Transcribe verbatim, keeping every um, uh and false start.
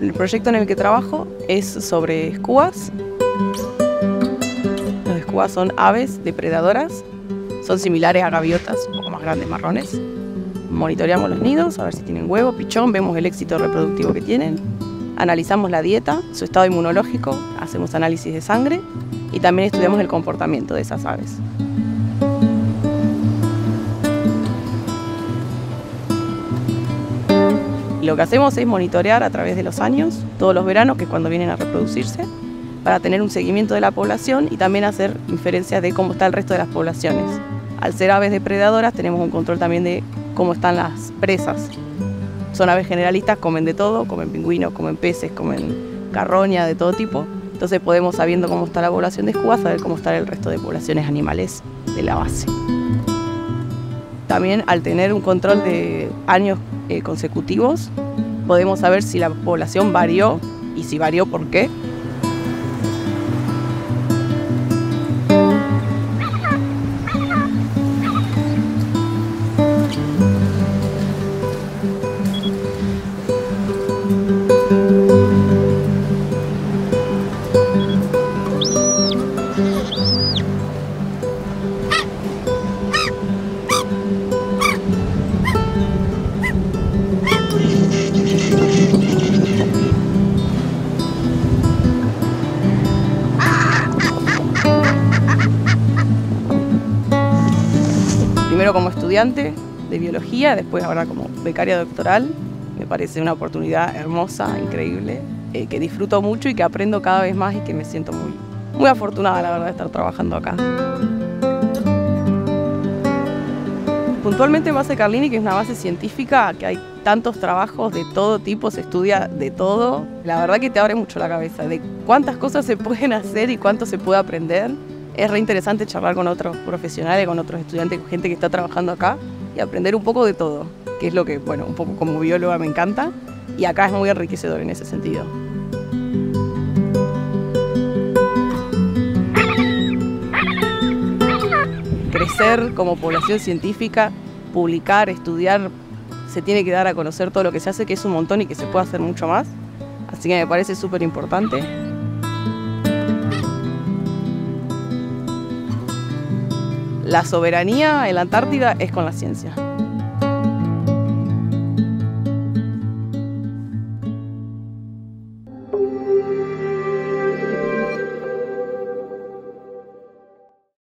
El proyecto en el que trabajo es sobre escúas. Los escúas son aves depredadoras, son similares a gaviotas, un poco más grandes, marrones. Monitoreamos los nidos, a ver si tienen huevo, pichón, vemos el éxito reproductivo que tienen. Analizamos la dieta, su estado inmunológico, hacemos análisis de sangre y también estudiamos el comportamiento de esas aves. Lo que hacemos es monitorear a través de los años, todos los veranos, que es cuando vienen a reproducirse, para tener un seguimiento de la población y también hacer inferencias de cómo está el resto de las poblaciones. Al ser aves depredadoras tenemos un control también de cómo están las presas. Son aves generalistas, comen de todo, comen pingüinos, comen peces, comen carroña, de todo tipo. Entonces podemos, sabiendo cómo está la población de escúas, saber cómo está el resto de poblaciones animales de la base. También al tener un control de años eh, consecutivos, podemos saber si la población varió y si varió, ¿por qué? Primero como estudiante de biología, después ahora como becaria doctoral. Me parece una oportunidad hermosa, increíble, eh, que disfruto mucho y que aprendo cada vez más y que me siento muy, muy afortunada, la verdad, de estar trabajando acá. Puntualmente en Base Carlini, que es una base científica, que hay tantos trabajos de todo tipo, se estudia de todo, la verdad que te abre mucho la cabeza de cuántas cosas se pueden hacer y cuánto se puede aprender. Es re interesante charlar con otros profesionales, con otros estudiantes, con gente que está trabajando acá y aprender un poco de todo, que es lo que, bueno, un poco como bióloga me encanta y acá es muy enriquecedor en ese sentido. Crecer como población científica, publicar, estudiar, se tiene que dar a conocer todo lo que se hace, que es un montón y que se puede hacer mucho más, así que me parece súper importante. La soberanía en la Antártida es con la ciencia.